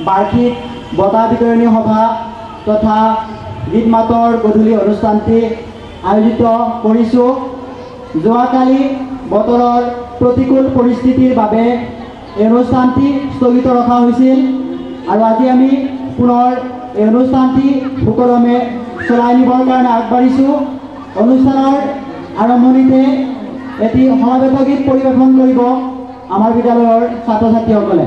বাৰ্ষিক বঁটা বিতৰণী সভা তথা গীত মাতৰ গধূলি অনুষ্ঠানটি আয়োজিত কৰিছোঁ। যোৱাকালি বতৰৰ প্ৰতিকূল পৰিস্থিতিৰ বাবে এই অনুষ্ঠানটি স্থগিত ৰখা হৈছিল আৰু আজি আমি পুনৰ এই অনুষ্ঠানটি সুকলমে চলাই নিবৰ কাৰণে আগবাঢ়িছোঁ। অনুষ্ঠানৰ আৰম্ভণিতে এটি সমবেত গীত পৰিৱেশন কৰিব আমাৰ বিদ্যালয়ৰ ছাত্ৰ ছাত্ৰীসকলে।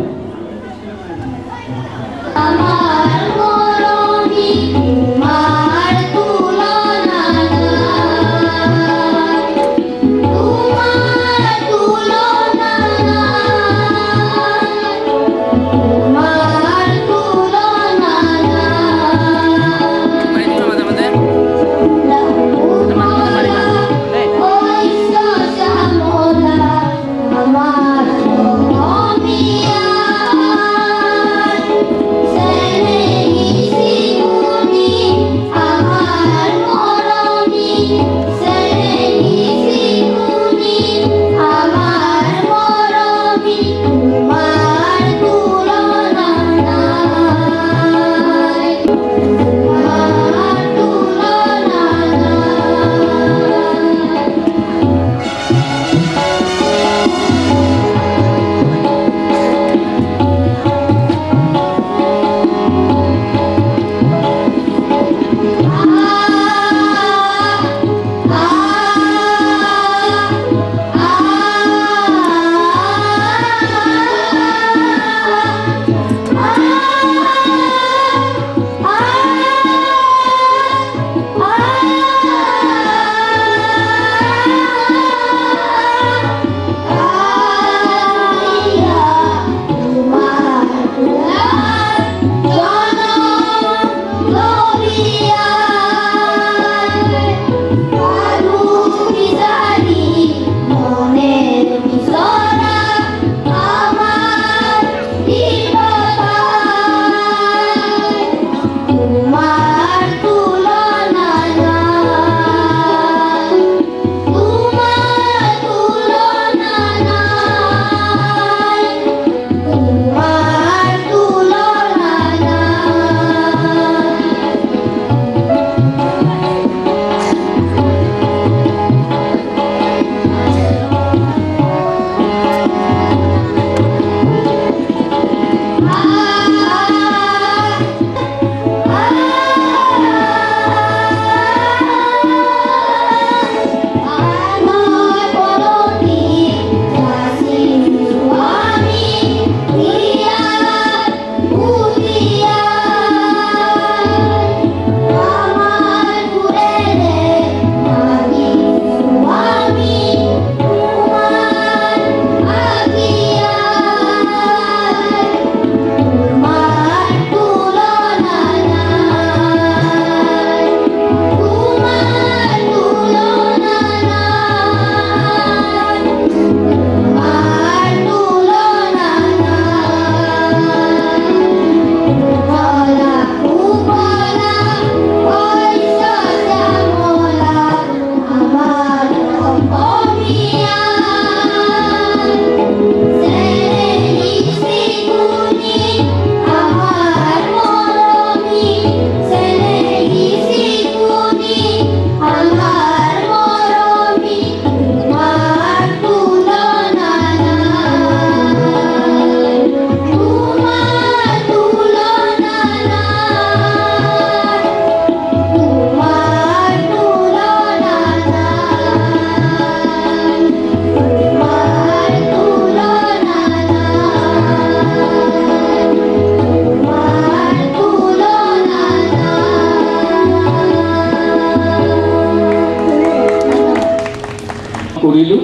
কৰিলোঁ।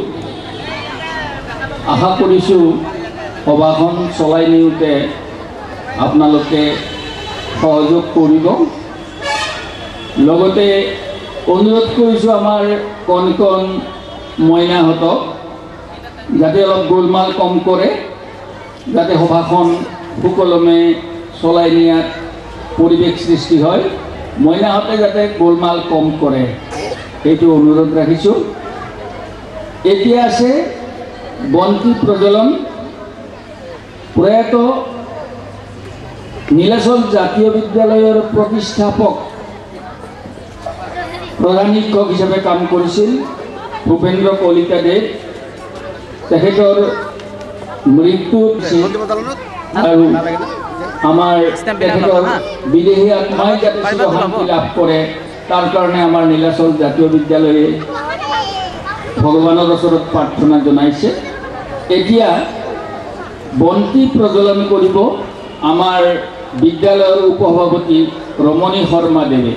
আশা কৰিছোঁ সভাখন চলাই নিওঁতে আপোনালোকে সহযোগ কৰিব। লগতে অনুৰোধ কৰিছোঁ আমাৰ কণ কণ মইনাহঁতক যাতে অলপ গোলমাল কম কৰে, যাতে সভাখন সুকলমে চলাই নিয়াত পৰিৱেশ সৃষ্টি হয়। মইনাহঁতে যাতে গোলমাল কম কৰে এইটো অনুৰোধ ৰাখিছোঁ। এতিয়া আছে বন্তি প্ৰজ্বলন। প্ৰয়াত নীলাচল জাতীয় বিদ্যালয়ৰ প্ৰতিষ্ঠাপক প্ৰধান শিক্ষক হিচাপে কাম কৰিছিল ভূপেন্দ্ৰ কলিতা দেৱ। তেখেতৰ মৃত্যু আৰু আমাৰ তেখেতৰ বিদেহী আত্মাই যাতে শান্তি লাভ কৰে তাৰ কাৰণে আমাৰ নীলাচল জাতীয় বিদ্যালয়ে ভগৱানৰ ওচৰত প্ৰাৰ্থনা জনাইছে। এতিয়া বন্তি প্ৰজ্বলন কৰিব আমাৰ বিদ্যালয়ৰ উপসভাপতি ৰমণী শৰ্মা দেৱে।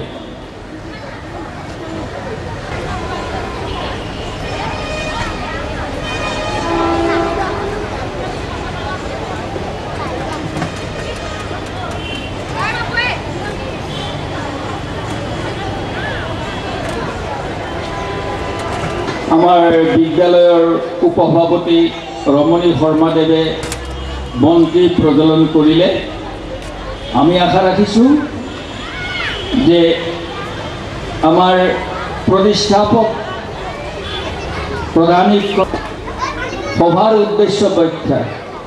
আমাৰ বিদ্যালয়ৰ উপসভাপতি ৰমণী শৰ্মা দেৱে বন্তি প্ৰজ্বলন কৰিলে। আমি আশা ৰাখিছোঁ যে আমাৰ প্ৰতিষ্ঠাপক প্ৰধান শিক্ষক সভাৰ উদ্দেশ্য ব্যাখ্যা।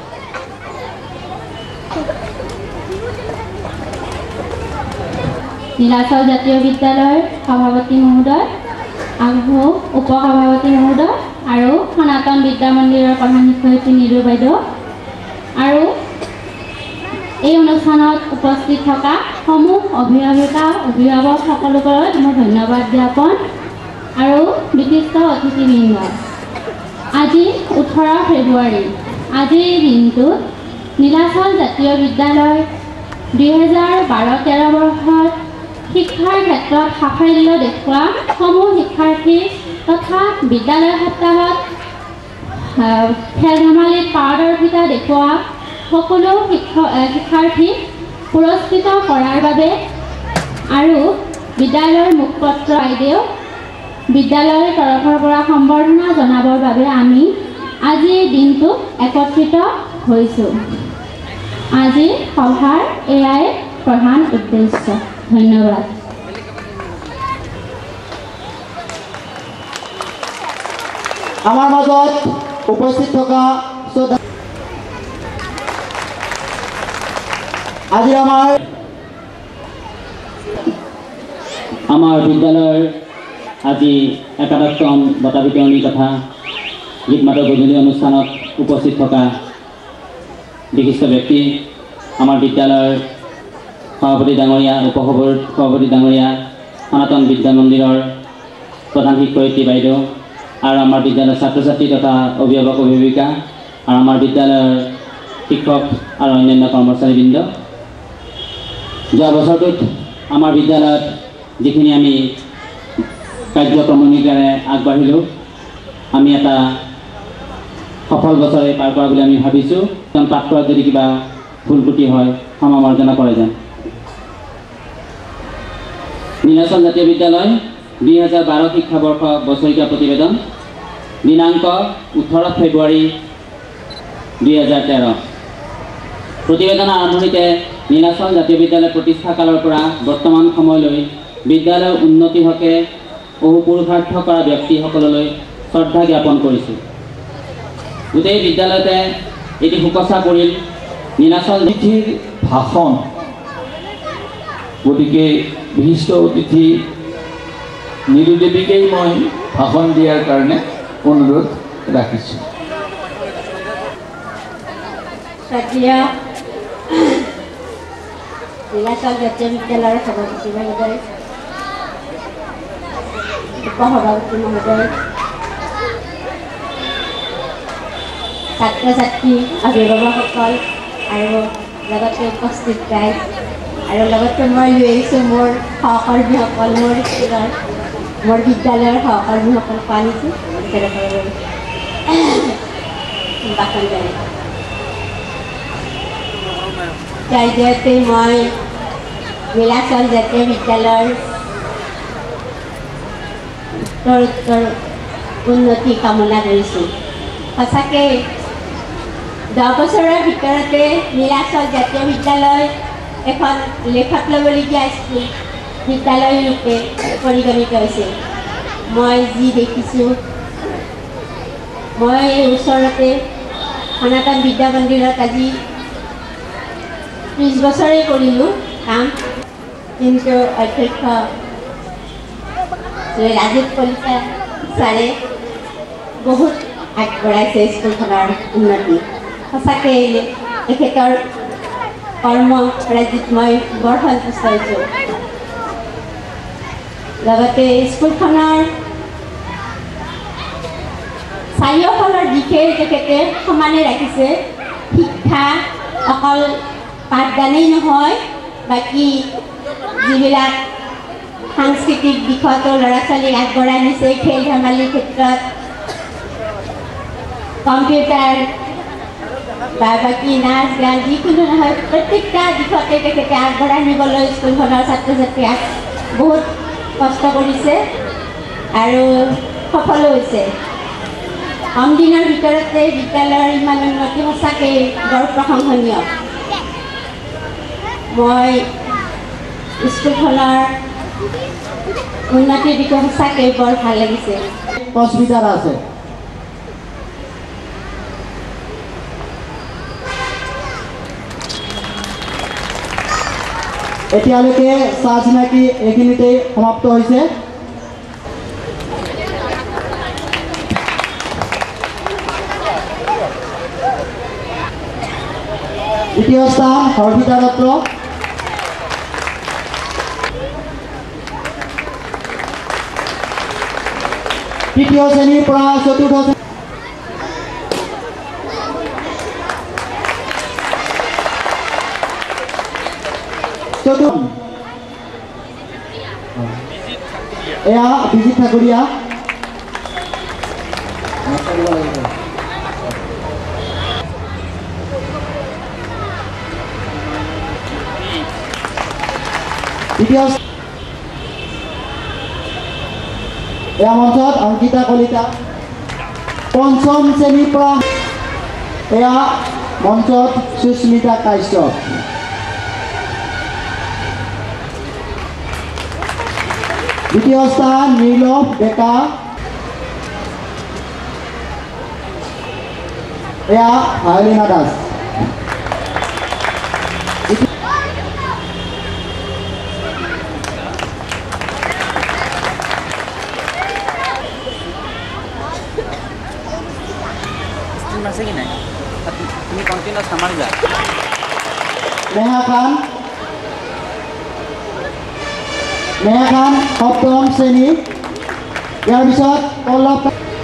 নীলাচল জাতীয় বিদ্যালয়ৰ সভাপতি মহোদয়, আৰু উপসভাপতি মহোদয় আৰু সনাতন বিদ্যা মন্দিৰৰ প্ৰধান শিক্ষয়িত্ৰী নিৰু বাইদেউ আৰু এই অনুষ্ঠানত উপস্থিত থকা সমূহ অভিভাৱিকা অভিভাৱক সকলোকে মই ধন্যবাদ জ্ঞাপন আৰু বিশিষ্ট অতিথিবৃন্দ। আজি 18 ফেব্ৰুৱাৰী, আজিৰ দিনটোত নীলাচল জাতীয় বিদ্যালয় 2012-13 বৰ্ষত শিক্ষাৰ ক্ষেত্ৰত সাফল্য দেখুওৱা সমূহ শিক্ষাৰ্থী তথা বিদ্যালয় সপ্তাহত খেল ধেমালিত পাৰদৰ্শিতা দেখুওৱা সকলো শিক্ষাৰ্থীক পুৰস্কৃত কৰাৰ বাবে আৰু বিদ্যালয়ৰ মুখপত্ৰ বাইদেউ বিদ্যালয়ৰ তৰফৰ পৰা সম্বৰ্ধনা জনাবৰ বাবে আমি আজিৰ দিনটো একত্ৰিত হৈছোঁ। আজিৰ সভাৰ এয়াই প্ৰধান উদ্দেশ্য। ধন্যবাদ। আমাৰ মাজত উপস্থিত থকা আজি আমাৰ বিদ্যালয়ৰ আজি একাদশতম বঁটা বিতৰণী তথা গীত মাতৰ গধূলি অনুষ্ঠানত উপস্থিত থকা বিশিষ্ট ব্যক্তি, আমাৰ বিদ্যালয়ৰ সভাপতি ডাঙৰীয়া, উপসভাপতি ডাঙৰীয়া, সনাতন বিদ্যা মন্দিৰৰ প্ৰধান শিক্ষয়িত্ৰী বাইদেউ আৰু আমাৰ বিদ্যালয়ৰ ছাত্ৰ ছাত্ৰী তথা অভিভাৱক অভিভাৱিকা আৰু আমাৰ বিদ্যালয়ৰ শিক্ষক আৰু অন্যান্য কৰ্মচাৰীবৃন্দ, যোৱা বছৰটোত আমাৰ বিদ্যালয়ত যিখিনি আমি কাৰ্যক্ৰমণিকাৰে আগবাঢ়িলোঁ, আমি এটা সফল বছৰে পাৰ কৰা বুলি আমি ভাবিছোঁ। কাৰণ পাঠ কৰাত যদি কিবা ভুল ত্ৰুটি হয় ক্ষমা মাৰ্জনা কৰা যায়। নীলাচল জাতীয় বিদ্যালয় 2012 শিক্ষাবৰ্ষ বছৰীয়া প্ৰতিবেদন, দিনাংক 18 ফেব্ৰুৱাৰী 2013। প্ৰতিবেদনৰ আৰম্ভণিতে নীলাচল জাতীয় বিদ্যালয় প্ৰতিষ্ঠা কালৰ পৰা বৰ্তমান সময়লৈ বিদ্যালয়ৰ উন্নতিৰ হকে বহু পুৰুষাৰ্থ কৰা ব্যক্তিসকললৈ শ্ৰদ্ধা জ্ঞাপন কৰিছোঁ। গোটেই বিদ্যালয়তে এটি সুকচা কৰিল নীলাচল অতিথিৰ ভাষণ। গতিকে বিশিষ্ট অতিথি নিৰু দেৱীকেই মই ভাষণ দিয়াৰ কাৰণে অনুৰোধ ৰাখিছোঁ। নীলাচল জাতীয় বিদ্যালয়ৰ সভাপতি মহোদয়, উপসভাপতি মহোদয়, ছাত্ৰ ছাত্ৰী অভিভাৱকসকল আৰু লগতে উপস্থিত ৰাইজ আৰু লগতে মই লৈ আহিছোঁ মোৰ সহকৰ্মীসকল, মোৰ বিদ্যালয়ৰ সহকৰ্মীসকলক আনিছোঁ ভাষণ জনাই। যাৰ জৰিয়তে মই নীলাচল জাতীয় বিদ্যালয়ৰ উত্তৰোত্তৰ উন্নতি কামনা কৰিছোঁ। সঁচাকৈ 10 বছৰৰ ভিতৰতে নীলাচল জাতীয় বিদ্যালয় এখন লেখত ল'বলগীয়া স্কুল বিদ্যালয় ৰূপে পৰিগণিত হৈছে। মই যি দেখিছোঁ, মই ওচৰতে সনাতন বিদ্যা মন্দিৰত আজি 30 বছৰেই কৰিলোঁ কাম, কিন্তু অধ্যক্ষ ৰাজীৱ কলিতা ছাৰে বহুত আগবঢ়াইছে স্কুলখনৰ উন্নতি। সঁচাকৈ তেখেতৰ কৰ্মৰাজিত মই বৰ সন্তুষ্ট হৈছোঁ। লগতে স্কুলখনৰ চাৰিওফালৰ দিশে তেখেতে সমানে ৰাখিছে। শিক্ষা অকল পাঠদানেই নহয়, বাকী যিবিলাক সাংস্কৃতিক দিশতো ল'ৰা ছোৱালীক আগবঢ়াই নিছে। খেল ধেমালিৰ ক্ষেত্ৰত, কম্পিউটাৰ বা বাকী নাচ গান যিকোনো নহয়, প্ৰত্যেকটা দিশতে তেখেতে আগবঢ়াই নিবলৈ স্কুলখনৰ ছাত্ৰ ছাত্ৰীক বহুত কষ্ট কৰিছে আৰু সফলো হৈছে। কম দিনৰ ভিতৰতে বিদ্যালয়ৰ ইমান উন্নতি সঁচাকৈ বৰ প্ৰশংসনীয়। মই স্কুলখনৰ উন্নতিৰ দিশে সঁচাকৈ বৰ ভাল লাগিছে। হস্পিটাল আছে। এতিয়ালৈকে চাহ চিনাকি এইখিনিতেই সমাপ্ত হৈছে। দ্বিতীয় স্থান হৰ্ষিতা দত্ত, তৃতীয় শ্ৰেণীৰ পৰা চতুৰ্থ শ্ৰেণী। এয়া বিজিত ঠাকুৰীয়া, দ্বিতীয় এয়া মঞ্চত অংকিতা কলিতা। পঞ্চম শ্ৰেণীৰ পৰা এয়া মঞ্চত সুস্মিতা কাশ্যপ। দ্বিতীয় স্থান নীলভ ডেকা, এয়া আইলিনা দাস। নেহা খান সপ্তম শ্ৰেণী। ইয়াৰ পিছত পল্লৱ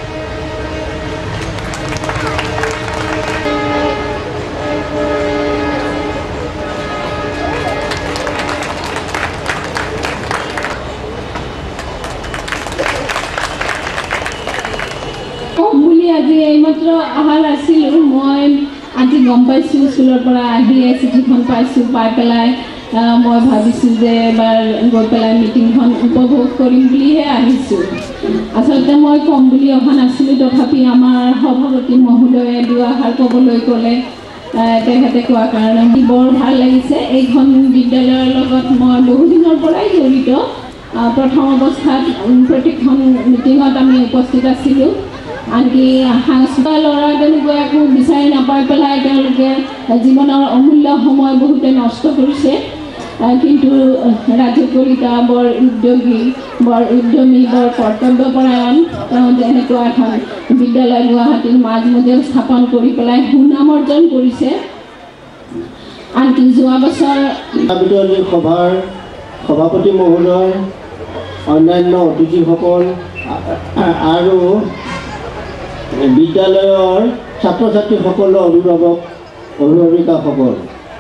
বুলি আজি এইমাত্ৰ অহা নাছিলোঁ। মই আজি গম পাইছোঁ, স্কুলৰ পৰা আহি চিঠিখন পাইছোঁ। পাই পেলাই মই ভাবিছোঁ যে এবাৰ গৈ পেলাই মিটিংখন উপভোগ কৰিম বুলিহে আহিছোঁ। আচলতে মই কম বুলি অহা নাছিলোঁ, তথাপি আমাৰ সভাপতি মহোদয়ে দুআষাৰ ক'বলৈ ক'লে। তেখেতে কোৱাৰ কাৰণে বৰ ভাল লাগিছে। এইখন বিদ্যালয়ৰ লগত মই বহুদিনৰ পৰাই জড়িত। প্ৰথম অৱস্থাত প্ৰত্যেকখন মিটিঙত আমি উপস্থিত আছিলোঁ। আনকি সাংস্কৃতিক ল'ৰা তেনেকুৱা একো বিচাৰি নাপাই পেলাই তেওঁলোকে জীৱনৰ অমূল্য সময় বহুতে নষ্ট কৰিছে। কিন্তু ৰাজীৱ কলিতা বৰ উদ্যোগী, বৰ উদ্যমী, বৰ কৰ্তব্যপৰায়ণ। তেওঁ এনেকুৱা এখন বিদ্যালয় গুৱাহাটীৰ মাজমজিয়াত স্থাপন কৰি পেলাই সুনাম অৰ্জন কৰিছে। আনকি যোৱা বছৰ বিতৰণী সভাৰ সভাপতি মহোদয়, অন্যান্য অতিথিসকল আৰু বিদ্যালয়ৰ ছাত্ৰ ছাত্ৰীসকলৰ অভিভাৱিকাসকল,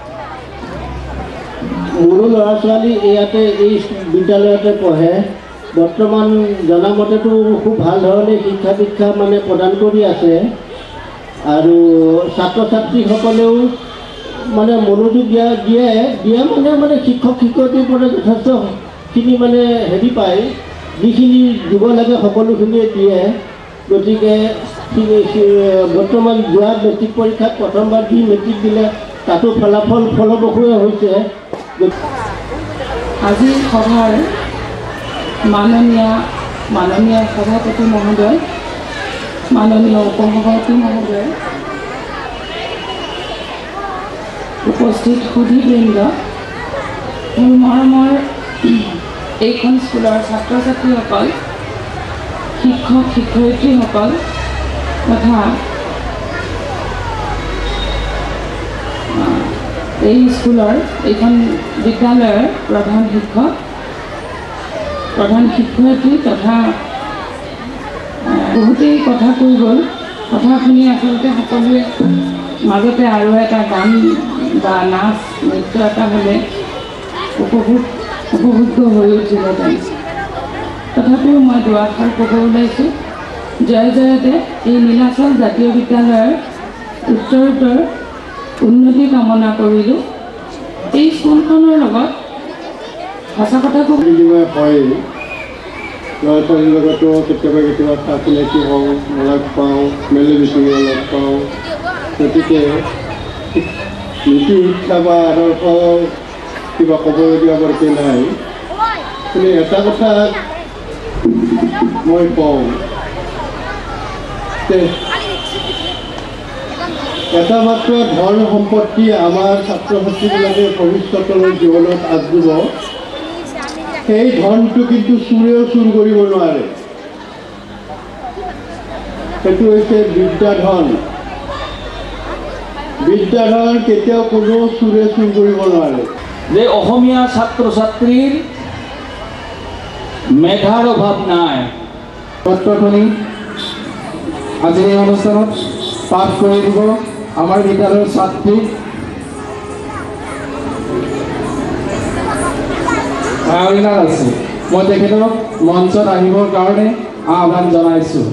মোৰো ল'ৰা ছোৱালী ইয়াতে এই বিদ্যালয়তে পঢ়ে। বৰ্তমান জনামতেতো খুব ভাল ধৰণে শিক্ষা দীক্ষা মানে প্ৰদান কৰি আছে আৰু ছাত্ৰ ছাত্ৰীসকলেও মানে মনোযোগ দিয়ে মানে শিক্ষক শিক্ষয়িত্ৰীৰ পৰা যথেষ্টখিনি মানে হেৰি পায়, যিখিনি দিব লাগে সকলোখিনিয়ে দিয়ে। গতিকে বৰ্তমান যোৱা মেট্ৰিক পৰীক্ষাত প্ৰথমবাৰ যি মেট্ৰিক দিলে তাতো ফলাফল ফলপ্ৰসূ হৈছে। আজি সভাৰ মাননীয় সভাপতি মহোদয়, মাননীয় উপসভাপতি মহোদয়, উপস্থিত সুধীবৃন্দ, মোৰ মৰমৰ এইখন স্কুলৰ ছাত্ৰ ছাত্ৰীসকল, শিক্ষক শিক্ষয়িত্ৰীসকল তথা এই স্কুলৰ এইখন বিদ্যালয়ৰ প্ৰধান শিক্ষক, প্ৰধান শিক্ষয়িত্ৰী তথা বহুতেই কথা কৈ গ'ল। কথা শুনি আচলতে সকলোৱে মাজতে আৰু এটা গান বা নাচ নৃত্য এটা হ'লে উপভোগ্য হৈ উঠিলেহেঁতেন। তথাপিও মই দুআষাৰ ক'ব ওলাইছোঁ। জয় জয়তে এই নীলাচল জাতীয় বিদ্যালয়ৰ উত্তৰোত্তৰ উন্নতি কামনা কৰিলোঁ। এই স্কুলখনৰ লগত সঁচা কথা ক'ব হয়, ল'ৰা ছোৱালীৰ লগতো কেতিয়াবা কেতিয়াবা চা চিনাকি হওঁ, লগ পাওঁ, মেলি মিটিঙে লগ পাওঁ। গতিকে নীতি শিক্ষা বা আদৰ্শ কিবা ক'বলগীয়া বৰকৈ নাই। কিন্তু এটা কথা মই কওঁ যে এটা মাত্ৰ ধন সম্পত্তি আমাৰ ছাত্ৰ ছাত্ৰীবিলাকে ভৱিষ্যতলৈ জীৱনত আগবঢ়িব, সেই ধনটো কিন্তু চোৰেও চুৰ কৰিব নোৱাৰে। সেইটো হৈছে বিদ্যাধন। বিদ্যাধন কেতিয়াও কোনো চোৰে চুৰ কৰিব নোৱাৰে। যে অসমীয়া ছাত্ৰ ছাত্ৰীৰ মেধাৰ অভাৱ নাই। পত্ৰখনি আজিৰ এই অনুষ্ঠানত পাঠ কৰি দিব আমাৰ বিদ্যালয়ৰ ছাত্ৰী ভায়লিনাৰ আছে। মই তেখেতক মঞ্চত আহিবৰ কাৰণে আহ্বান জনাইছোঁ।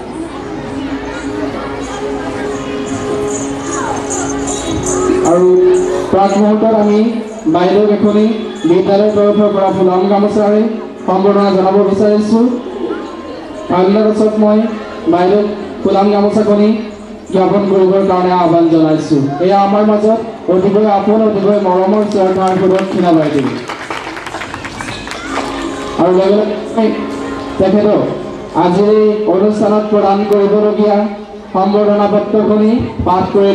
আৰু প্ৰাক মুহূৰ্তত আমি বাইদেউক এখনি বিদ্যালয়ৰ তৰফৰ পৰা ফুলাম গামোচাৰে সম্বৰ্ধনা জনাব বিচাৰিছোঁ। ভায়লিনাৰ পাছত মই বাইদেউক ফুলাম গামোচাখনি জ্ঞাপন কৰিবৰ কাৰণে আহ্বান জনাইছোঁ। এয়া আমাৰ মাজত অতিকৈ আপোন, অতিকৈ মৰমৰ শ্ৰদ্ধাৰ সুদক্ষিণা বাইদেউ। আৰু লগে লগে তেখেতক আজিৰ এই অনুষ্ঠানত প্ৰদান কৰিবলগীয়া সম্বৰ্ধনা পত্ৰখনি পাঠ কৰি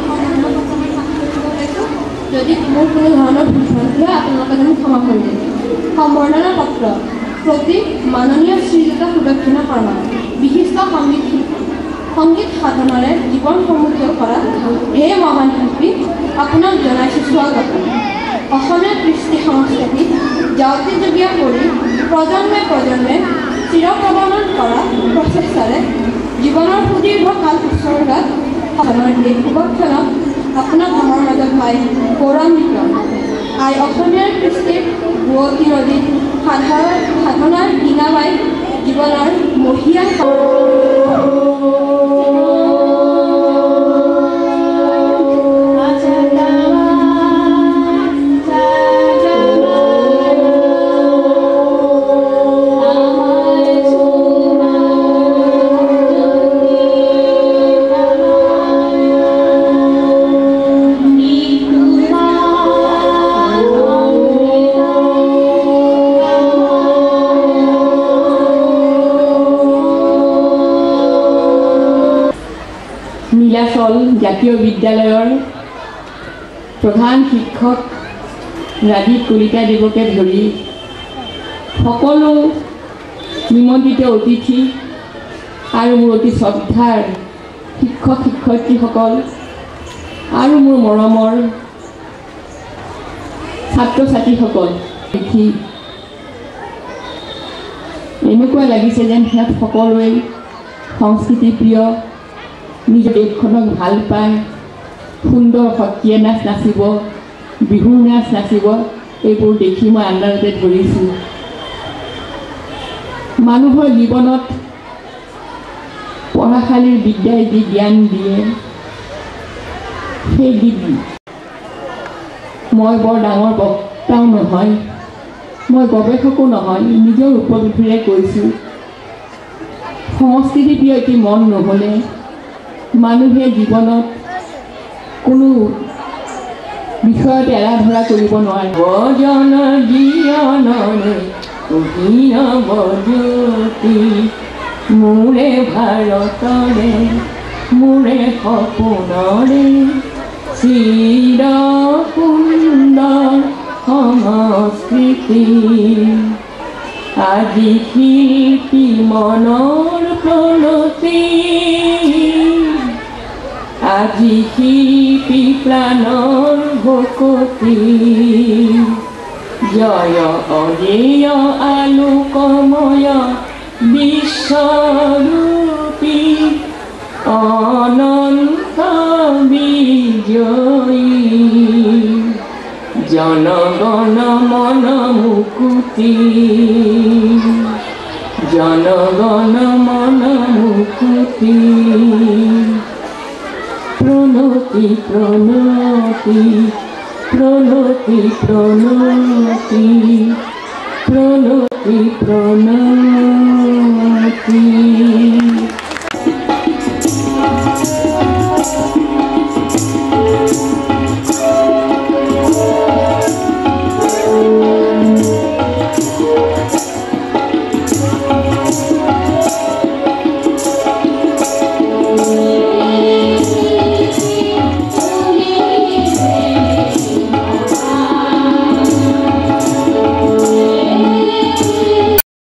যদি মোৰ কোনো ধৰণৰ ভুল হয় আপোনালোকে যেন ক্ষমা কৰি দিয়ে। সম্বৰ্ধনা পত্ৰ প্ৰতি মাননীয় শ্ৰীযুত সুদক্ষিণা শৰ্মা, বিশিষ্ট সংগীত শিল্পী, সংগীত সাধনাৰে জীৱন সমৃদ্ধ কৰা এই মহান শিল্পী, আপোনাক জনাইছোঁ স্বাগতম। অসমীয়া কৃষ্টি সংস্কৃতি জাতিযুগীয়া কৰি প্ৰজন্মে প্ৰজন্মে চিৰপ্ৰৱৰ্তন কৰা প্ৰচেষ্টাৰে জীৱনৰ সুদীৰ্ঘ কাল উৎসৰ্গাত এই শুভক্ষণত আপোনাক আমাৰ মাজত পাই গৌৰৱান্বিত। আই অসমীয়াৰ কৃষ্টিৰ বুৱতী নদীত সাধনাৰ দিনা বাই জীৱনৰ মহিয়ান নীলাচল জাতীয় বিদ্যালয়ৰ প্ৰধান শিক্ষক ৰাজীৱ কলিতা দেৱকে ধৰি সকলো নিমন্ত্ৰিত অতিথি আৰু মোৰ অতি শ্ৰদ্ধাৰ শিক্ষক শিক্ষয়িত্ৰীসকল আৰু মোৰ মৰমৰ ছাত্ৰ ছাত্ৰীসকল দেখি এনেকুৱা লাগিছে যেন সিহঁত সকলোৱে সংস্কৃতি প্ৰিয়, নিজৰ দেশখনক ভাল পায়, সুন্দৰ সত্ৰীয়া নাচ নাচিব, বিহুৰ নাচ নাচিব, এইবোৰ দেখি মই আন্দাজতে ধৰিছোঁ। মানুহৰ জীৱনত পঢ়াশালীৰ বিদ্যাই যি জ্ঞান দিয়ে, সেই মই বৰ ডাঙৰ বক্তাও নহয়, মই গৱেষকো নহয়, নিজৰ উপলব্ধিৰে কৈছোঁ। সংস্কৃতি প্ৰিয় এটি মন নহ'লে মানুহে জীৱনত কোনো বিষয়ত এৰা ধৰা কৰিব নোৱাৰে। ভজন জীয়নৰে জ্যোতি মোৰে ভাৰতৰে মোৰে সপোনৰে চিৰ সুন্দৰ সংস্কৃতি আজি শিল্পী মনৰ প্ৰণতি আজি শিল্পী প্ৰাণৰ ভকতি জয় অজেয় আলোকময় বিশ্বৰূপী অনন্ত বিজয়ী জনগণ মন মুকুতি জনগণ মন মুকুতি প্ৰণতি প্ৰণতি প্ৰণতি প্ৰণতি প্ৰণতি প্ৰণতি